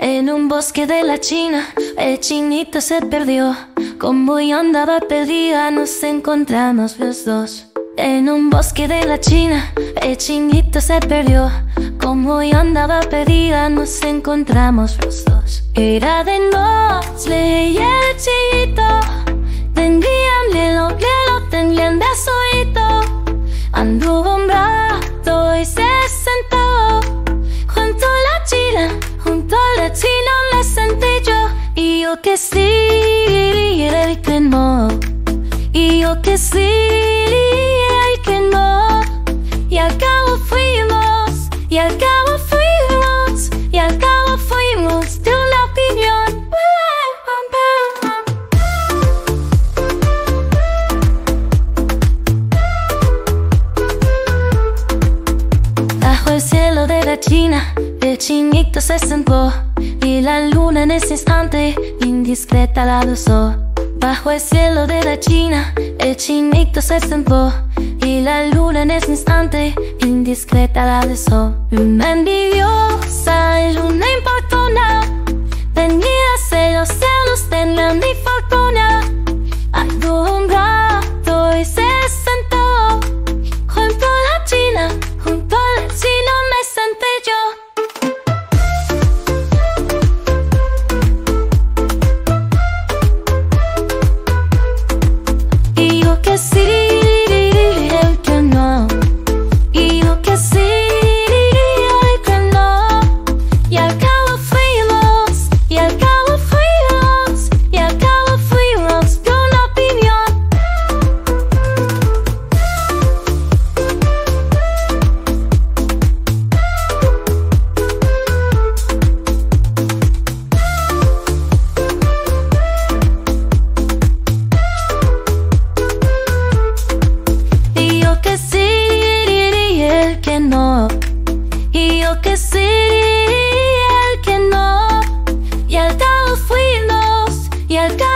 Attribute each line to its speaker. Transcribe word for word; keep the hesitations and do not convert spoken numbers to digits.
Speaker 1: En un bosque de la China, el chinito se perdió. Como yo andaba perdida, nos encontramos los dos. En un bosque de la China, el chinito se perdió. Como yo andaba perdida, nos encontramos los dos. Era de noche y el chinito tenía miedo que lo tenían desuito. Anduvo un rato y se sentó junto a la China, junto a la China me senté yo. Y yo que sí, y él que no. Y yo que sí, y él que no. Y al cabo fuimos, y al cabo fuimos, y al cabo fuimos de una opinión. Bajo el cielo de la China, el chinito se sentó, y la luna en ese instante indiscreta la besó. Bajo el cielo de la China, el chinito se sentó, y la luna en ese instante indiscreta la besó. Luna envidiosa, luna importuna, tenía celos, celos tenía mi fortuna. Anduvo un rato y se sentó junto a la China, junto a la China me senté yo. Que sí, el que no. Y yo que sí, el que no. Y al cabo fuimos, y al cabo fuimos, y al cabo fuimos de una opinión. Que sí, el que no. Y yo que sí, el que no. Y al cabo fuimos, y al cabo